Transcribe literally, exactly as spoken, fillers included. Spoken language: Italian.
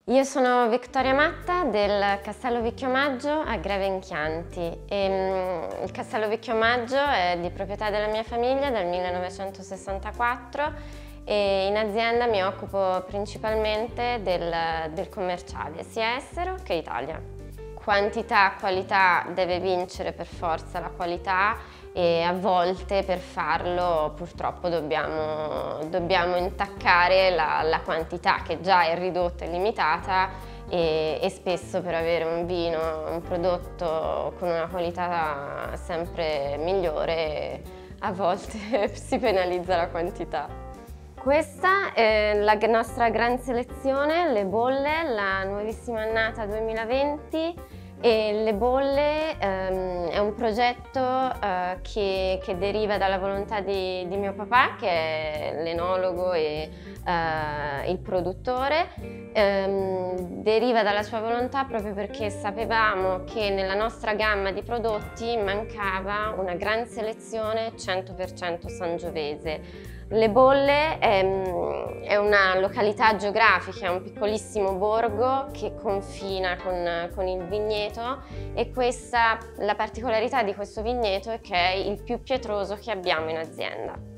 Io sono Vittoria Matta del Castello Vicchio Maggio a Greve in Chianti. E, mm, il Castello Vicchio Maggio è di proprietà della mia famiglia dal millenovecentosessantaquattro e in azienda mi occupo principalmente del, del commerciale, sia estero che Italia. Quantità, qualità, deve vincere per forza la qualità e a volte per farlo purtroppo dobbiamo, dobbiamo intaccare la, la quantità che già è ridotta e limitata e, e spesso per avere un vino, un prodotto con una qualità sempre migliore a volte si penalizza la quantità. Questa è la nostra gran selezione, Le Bolle, la nuovissima annata duemilaventi. E Le Bolle ehm, è un progetto eh, che, che deriva dalla volontà di, di mio papà, che è l'enologo e eh, il produttore. Ehm, deriva dalla sua volontà proprio perché sapevamo che nella nostra gamma di prodotti mancava una gran selezione cento per cento sangiovese. Le Bolle è, è una località geografica, è un piccolissimo borgo che confina con, con il vigneto e questa, la particolarità di questo vigneto è che è il più pietroso che abbiamo in azienda.